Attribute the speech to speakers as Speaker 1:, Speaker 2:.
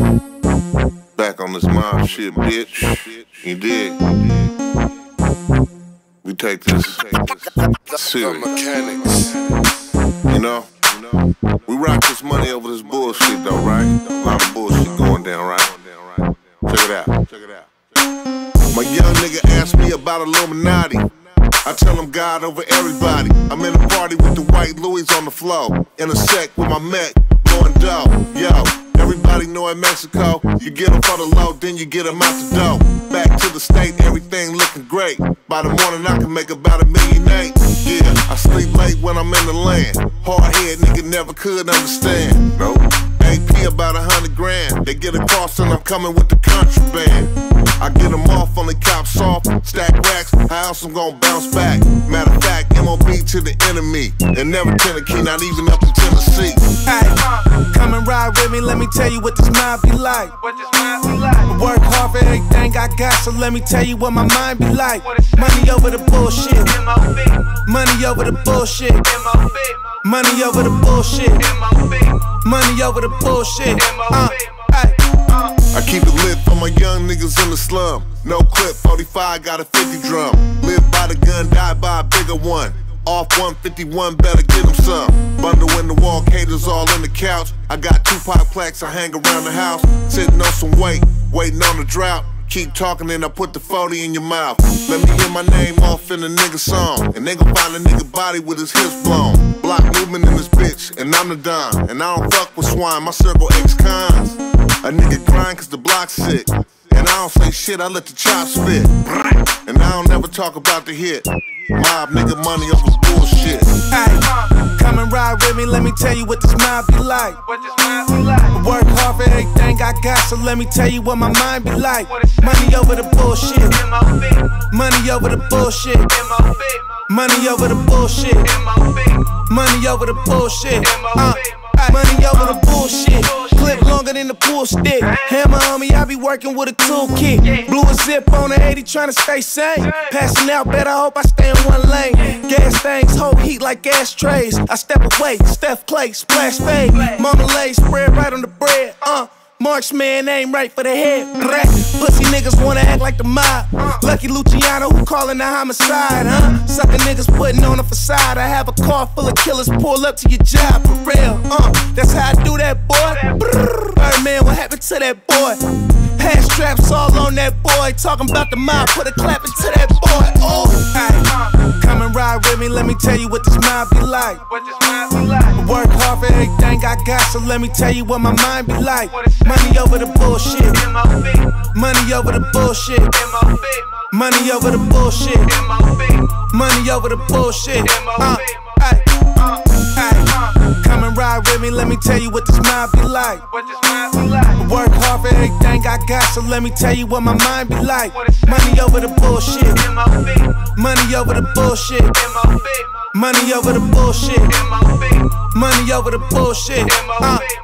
Speaker 1: Back on this mob shit, bitch. You dig? We take this serious. You know? We rock this money over this bullshit though, right? A lot of bullshit going down, right? Check it out. My young nigga asked me about Illuminati. I tell him God over everybody. I'm in a party with the white Louis on the floor. In a sec with my mech, blowing dough. Yo, everybody know in Mexico, you get them for the low, then you get them out the dough. Back to the state, everything looking great. By the morning I can make about $1.8 million. Yeah, I sleep late when I'm in the land. Hard head nigga never could understand. Nope. AP about 100 grand. They get across and I'm coming with the contraband. I get them off on the cops off, stack racks, how else I'm gonna bounce back? Matter of fact, MOB to the enemy, and never Tennessee, not even up to Tennessee.
Speaker 2: Hey, come and ride with me, let me tell you what this mind be like. I work hard for everything I got, so let me tell you what my mind be like. Money over the bullshit, money over the bullshit, money over the bullshit, money over the bullshit.
Speaker 1: I keep it lit for my young niggas in the slum. No clip, 45, got a 50 drum. Live by the gun, die by a bigger one. Off 151, better get them some. Bundle in the wall, caters all in the couch. I got Tupac plaques, I hang around the house. Sitting on some weight, waiting on the drought. Keep talking and I put the 40 in your mouth. Let me hear my name off in a nigga song. And they gon' find a nigga body with his hips blown. Block movement in this bitch, and I'm the Don. And I don't fuck with swine, my circle ex-cons. A nigga grind cause the block's sick. And I don't say shit, I let the chop spit. And I don't never talk about the hit. Mob nigga money over bullshit.
Speaker 2: Hey, come and ride with me, let me tell you what this mind be like. I work hard for everything I got, so let me tell you what my mind be like. Money over the bullshit, money over the bullshit, money over the bullshit, money over the bullshit, money over the bullshit. Clip longer than the pool stick. Hammer on me, I be working with a toolkit. Blew a zip on the 80, tryna stay sane. Passing out, bet I hope I stay in one lane. Gas things, hold heat like ashtrays. I step away, Steph Clay, splash fade. Marmalade, spread right on the bread. Marksman aim right for the head. Pussy niggas wanna act like the mob. Lucky Luciano who callin' the homicide, huh? Sucker niggas putting on a facade. I have a car full of killers pull up to your job for real. That's how I do that, boy. Birdman, what happened to that boy? Hand straps all on that boy. Talking about the mob, put a clap into that boy. Oh, hey, come and ride with me, let me tell you what this mind be like. I work hard for everything I got, so let me tell you what my mind be like. Money over the bullshit, money over the bullshit, money over the bullshit, money over the bullshit. Come and ride with me, let me tell you what this mind be like. I work hard for everything I got, so let me tell you what my mind be like. Money over the bullshit, money over the bullshit, money over the bullshit, money over the bullshit.